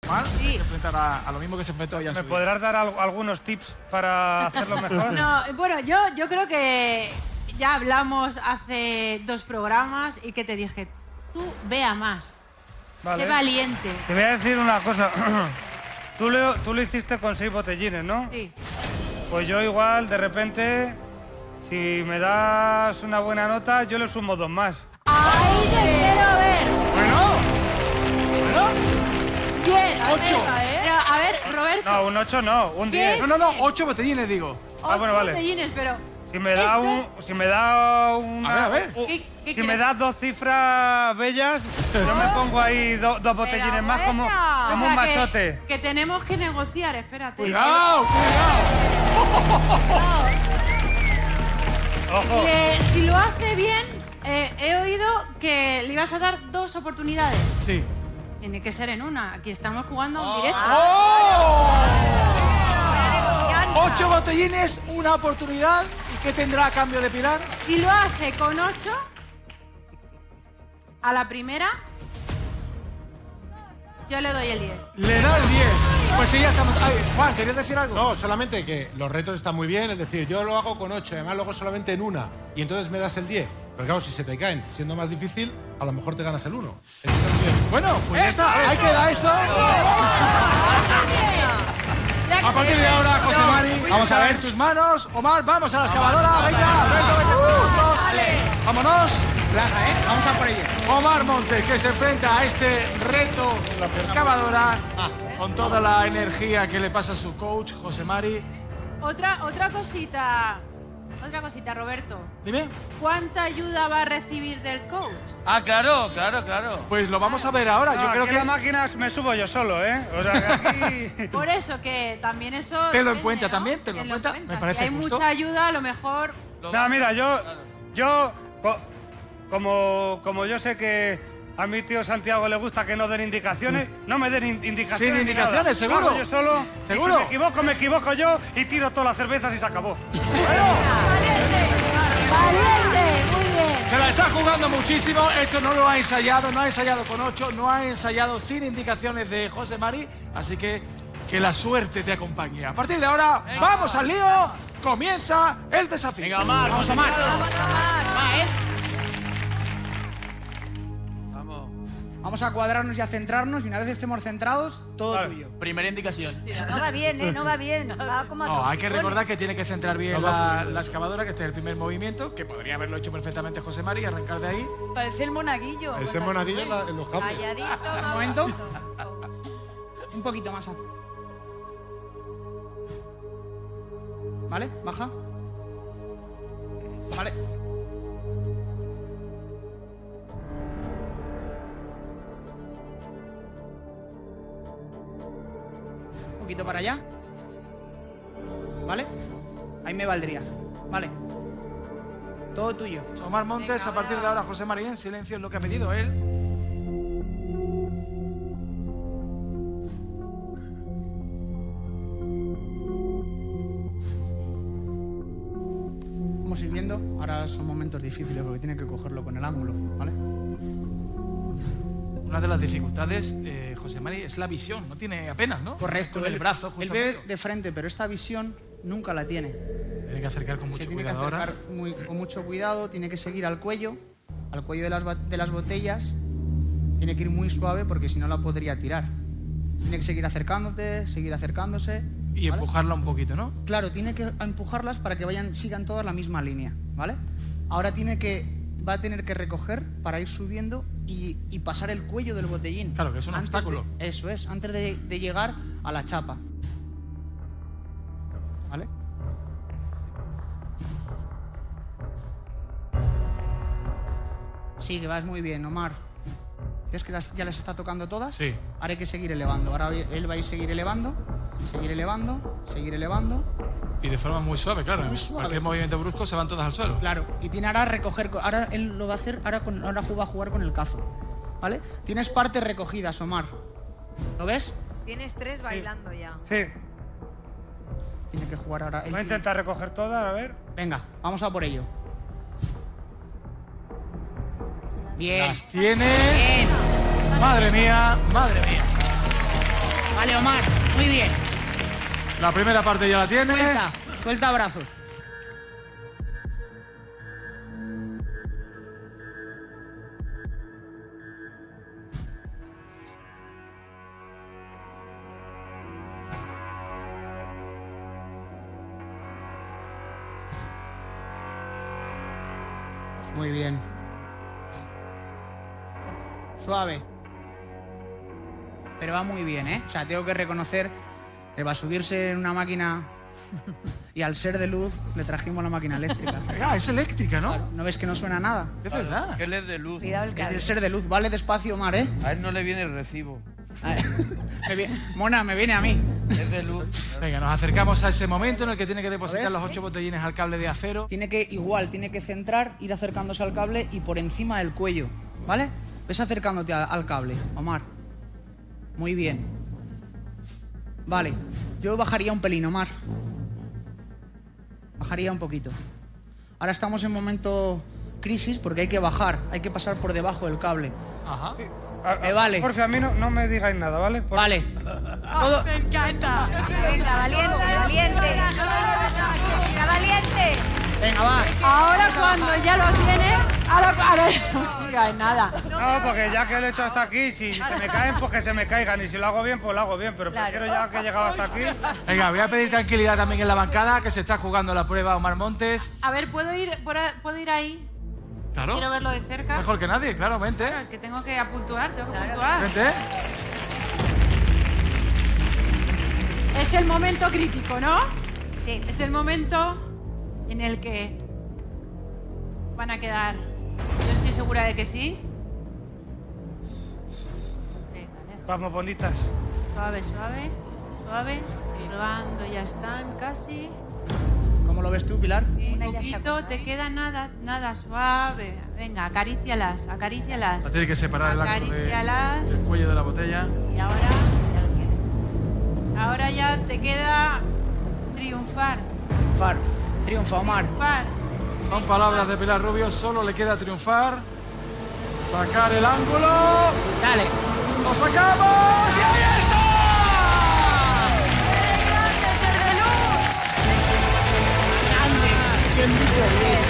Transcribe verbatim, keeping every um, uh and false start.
Omar, sí. Hay que enfrentar a, a lo mismo que se enfrentó ella. ¿Me podrás dar al, algunos tips para hacerlo mejor? No, bueno, yo, yo creo que ya hablamos hace dos programas y que te dije, tú vea más. Vale. Sé valiente. Te voy a decir una cosa. Tú lo, tú lo hiciste con seis botellines, ¿no? Sí. Pues yo igual, de repente, si me das una buena nota, yo le sumo dos más. ¡Ay, te quiero ver! Bueno, bueno. Bien, ocho. ¿eh? Pero, a ver, Roberto. No, un ocho no, un diez. No, no, no, ocho botellines, digo. Ah, bueno, vale. botellines, pero... Si me da un... Si me da una, a ver, a ver. Un, ¿Qué, qué si me das dos cifras bellas, yo me pongo ahí do, dos botellines pero más como, como o un sea, machote. Que, que tenemos que negociar, espérate. ¡Cuidado, cuidado! Ojo. Que si lo hace bien, eh, he oído que le ibas a dar dos oportunidades. Sí. Tiene que ser en una. Aquí estamos jugando a un directo. ¡Oh! Ocho botellines, una oportunidad. ¿Y qué tendrá a cambio de Pilar? Si lo hace con ocho, a la primera, yo le doy el diez. Le da el diez. Pues sí, ya estamos... Ay, Juan, ¿querías decir algo? No, solamente que los retos están muy bien. Es decir, yo lo hago con ocho, además luego solamente en una. Y entonces me das el diez. Pero claro, si se te caen siendo más difícil, a lo mejor te ganas el uno. Bueno, pues ya está. Ahí queda eso. A partir de ahora, José Mari, vamos a ver tus manos. Omar, vamos a la excavadora. Venga, Alberto, vete juntos. Vámonos. Plaza, ¿eh? Vamos a por ello. Omar Montes, que se enfrenta a este reto de excavadora con toda la energía que le pasa a su coach, José Mari. Otra, otra cosita, otra cosita, Roberto. Dime. ¿Cuánta ayuda va a recibir del coach? Ah, claro, claro, claro. Pues lo vamos a ver ahora. No, yo creo aquí que la máquina me subo yo solo, ¿eh? O sea, que aquí... Por eso que también eso... ¿Te lo depende, encuentra ¿no? también? ¿Te lo Que encuentra? cuenta. Me parece Si hay justo. mucha ayuda, a lo mejor... No, mira, yo... Yo... co- Como, como yo sé que a mi tío Santiago le gusta que no den indicaciones, no me den in- indicaciones. Sin ni indicaciones, nada. seguro. Lo hago yo solo. ¿Seguro? Y si me equivoco, me equivoco yo y tiro todas las cervezas y se acabó. ¡Valiente! Muy bien. Se la está jugando muchísimo. Esto no lo ha ensayado, no ha ensayado con ocho, no ha ensayado sin indicaciones de José Mari. Así que que la suerte te acompañe. A partir de ahora, venga, vamos al lío. Comienza el desafío. Venga, Omar. Vamos, Omar. Va, ¿eh? Vamos. Vamos a cuadrarnos y a centrarnos y una vez estemos centrados, todo Vale. tuyo. Primera indicación. No va bien, ¿eh? No va bien. Va como a No, hay que trompicones. recordar que tiene que centrar bien la, la excavadora, que este es el primer movimiento, que podría haberlo hecho perfectamente José Mari y arrancar de ahí. Parece el monaguillo. Ese cuando monaguillo sube. en, la- en los cambios. Calladito. Un vamos. momento. Un poquito más. a- ¿Vale? Baja. Vale. Un poquito para allá. ¿Vale? Ahí me valdría. Vale. Todo tuyo. Omar Montes, a partir de ahora José Mari en silencio es lo que ha pedido él. Vamos a ir viendo. Ahora son momentos difíciles porque tiene que cogerlo con el ángulo, ¿vale? Una de las dificultades, eh, José Mari, es la visión. No tiene apenas, ¿no? Correcto. Con el él- brazo, Él justo ve medio. de frente, pero esta visión nunca la tiene. Tiene que acercar con mucho Se tiene que cuidado acercar ahora. muy- con mucho cuidado, tiene que seguir al cuello, al cuello de las, ba- de las botellas. Tiene que ir muy suave porque si no la podría tirar. Tiene que seguir acercándote, seguir acercándose. Y ¿vale? empujarla un poquito, ¿no? Claro, tiene que empujarlas para que vayan, sigan todas la misma línea, ¿vale? Ahora tiene que, va a tener que recoger para ir subiendo y, y pasar el cuello del botellín. Claro, que es un Antes obstáculo. de- eso es, antes de, de llegar a la chapa. ¿Vale? Sí, que vas muy bien, Omar. ¿Ves que las- ya les está tocando todas? Sí. Ahora hay que seguir elevando. Ahora él va a ir seguir elevando, seguir elevando, seguir elevando. Y de forma muy suave, claro. Muy suave. Cualquier movimiento brusco se van todas al suelo. Claro, y tiene ahora recoger, co- ahora él lo va a hacer, ahora, con, ahora va a jugar con el cazo, ¿vale? Tienes partes recogidas, Omar. ¿Lo ves? Tienes tres bailando ya. Sí. Tiene que jugar ahora. él Voy a tiene- intentar recoger todas, a ver. Venga, vamos a por ello. Bien. Las tiene. Madre mía, madre mía. Vale, Omar, muy bien. La primera parte ya la tiene. Suelta, suelta brazos. Muy bien. Suave. Pero va muy bien, ¿eh? O sea, tengo que reconocer que va a subirse en una máquina y al ser de luz le trajimos la máquina eléctrica. Ah, es eléctrica, ¿no? Claro, ¿no ves que no suena nada? Es verdad. Que él es de luz. Cuidado el Es cable. de ser de luz. Vale despacio, Omar, ¿eh? A él no le viene el recibo. A ver, me vi- Mona, me viene a mí. Es de luz. Venga, nos acercamos a ese momento en el que tiene que depositar ¿Lo ves? los ocho botellines al cable de acero. Tiene que, igual, tiene que centrar, ir acercándose al cable y por encima del cuello, ¿vale? Ves acercándote a- al cable, Omar. Muy bien. Vale, yo bajaría un pelín, Omar. Bajaría un poquito. Ahora estamos en momento crisis porque hay que bajar, hay que pasar por debajo del cable. Ajá. A- a- Eh, vale. Por fin, a mí no, no me digáis nada, ¿vale? Por- Vale. Todo- Me encanta. Venga, valiente, valiente. Venga, valiente. Venga, va. Ahora cuando ya lo tiene, ahora, ahora no digáis nada. No, porque ya que lo he hecho hasta aquí, si se me caen, pues que se me caigan. Y si lo hago bien, pues lo hago bien. Pero Claro. prefiero ya que he llegado hasta aquí. Venga, voy a pedir tranquilidad también en la bancada, que se está jugando la prueba Omar Montes. A ver, ¿puedo ir, por a- ¿puedo ir ahí? Claro. Quiero verlo de cerca. Mejor que nadie, claro, vente. Claro, es que tengo que apuntuar, tengo que Claro. puntuar. Vente. Es el momento crítico, ¿no? Sí. Es el momento en el que van a quedar. Yo estoy segura de que sí. Venga, deja. Vamos, bonitas. Suave, suave, suave. Probando, ya están casi. ¿Cómo lo ves tú, Pilar? Sí, Una un ya está poquito, buena, te ¿eh? queda nada, nada, suave. Venga, acarícialas, acarícialas. Va a tener que separar el ángulo de- Acarícialas. del cuello de la botella. Y ahora, ahora ya te queda triunfar, Far. Triunfa, Omar. triunfar. Son palabras de Pilar Rubio, solo le queda triunfar. Sacar el ángulo. Dale. ¡Lo sacamos! ¡Y ahí está! Bien dicho, bien.